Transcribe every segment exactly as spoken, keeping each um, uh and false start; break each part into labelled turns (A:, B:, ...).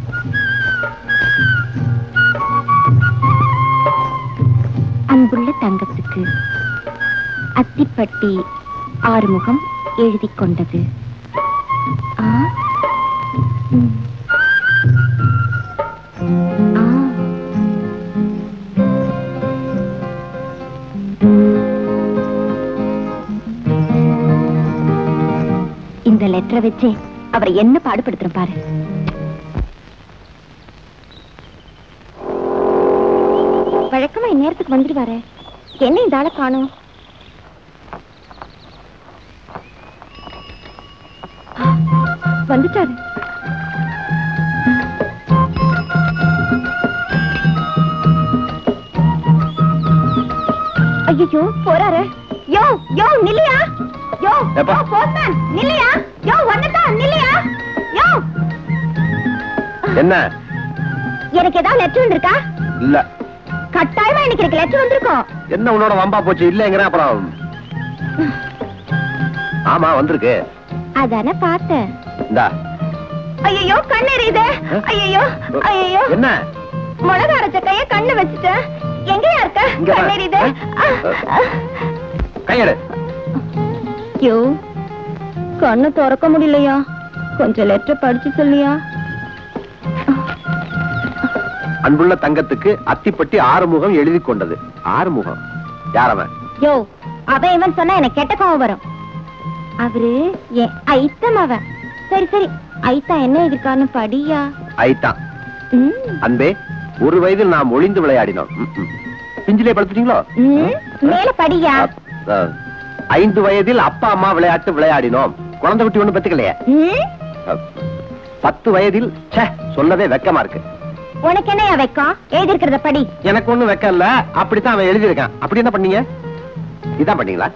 A: அன்புள்ள தங்கத்துக்கு அத்திப்பட்டி ஆறுமுகம் எழுதி கொண்டது. இந்த லெட்டரை வச்சு அவரை என்ன பாடுபடுத்துற பாரு. வழக்கமா இந்நேரத்துக்கு வந்துடுவாரு, என்ன இந்த ஆளை காணும்? வந்துட்டாரு. ஐயோ போறாரு. யோ யோ நில்லையா, யோ போஸ்ட்மேன் நில்லையா, யோ வந்துட்டான் நில்லையா. யோ
B: என்ன?
A: எனக்கு ஏதாவது லெட்டர் வந்திருக்கா?
B: இல்ல.
A: கட்டாயமா எனக்கு எனக்கு லெட்டர் வந்திருக்கும்.
B: என்ன உன்னோட வம்பா போச்சு? இல்லங்கிற அப்புறம். ஆமா வந்திருக்கு.
A: அதானே பார்த்தேன்.
B: இந்தா.
A: ஐயோ கண்ணு எரியுது. ஐயோ ஐயோ
B: என்ன?
A: மிளகா அரைச்ச கைய கண்ணு வச்சுட்டேன். எங்கயா இருக்க? கண்ணு எரியுது.
B: கையெடு.
A: யோ கண்ணு திறக்க முடியலையா? கொஞ்சம் லெட்டர் படிச்சு சொல்லியா?
B: அன்புள்ள தங்கத்துக்கு அத்திப்பட்டி ஆறுமுகம் எழுதி கொண்டது. ஆறுமுகம் யாரவன்?
A: யோ அவன் இவன் சொன்னா எனக்கு கெட்ட கோவம் வரும். அவரு என் ஐத்தம் அவன். சரி சரி ஐத்தா என்ன எதிர்க்கான்னு படியா.
B: ஐத்தா அன்பே, ஒரு வயதில் நாம் ஒளிந்து விளையாடினோம். பிஞ்சிலே படுத்துட்டீங்களோ?
A: மேல படியா.
B: ஐந்து வயதில் அப்பா அம்மா விளையாட்டு விளையாடினோம். குழந்தை குட்டி ஒண்ணு பத்துக்கலையே. பத்து வயதில் சொன்னதே வெக்கமா இருக்கு.
A: உனக்கு என்ன வெக்கம்? எழுதிருக்கிறத படி.
B: எனக்கு ஒண்ணு வெக்கம் இல்ல, அப்படித்தான் அவன் எழுதியிருக்கான். அப்படி என்ன பண்ணீங்க? இதான் பண்ணீங்களா?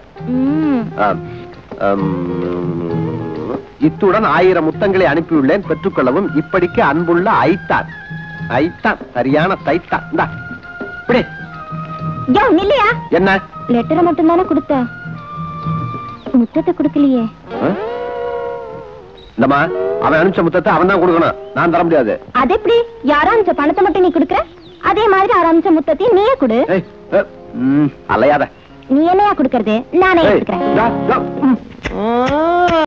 B: இத்துடன் ஆயிரம் முத்தங்களை அனுப்பியுள்ளேன், பெற்றுக்கொள்ளவும். இப்படிக்கு அன்புள்ள ஐத்தான். ஐத்தான் சரியான தைத்தான். இந்தா இப்படி.
A: யோ நில்லையா.
B: என்ன?
A: லெட்டரை மட்டும் தானே கொடுத்த, முத்தத்தை கொடுக்கலையே.
B: இந்தமா அவன் அனுப்பிச்ச முத்தத்தை அவன் தான் கொடுக்கணும், நான் தர முடியாது.
A: அது எப்படி? யாரா அனுப்பிச்ச பணத்தை மட்டும் நீ கொடுக்குற? அதே மாதிரி யாரா அனுப்பிச்ச முத்தத்தையும் நீயே கொடு.
B: அலையாத.
A: நீ என்னையா கொடுக்கறது? நானே எடுத்துக்கிறேன்.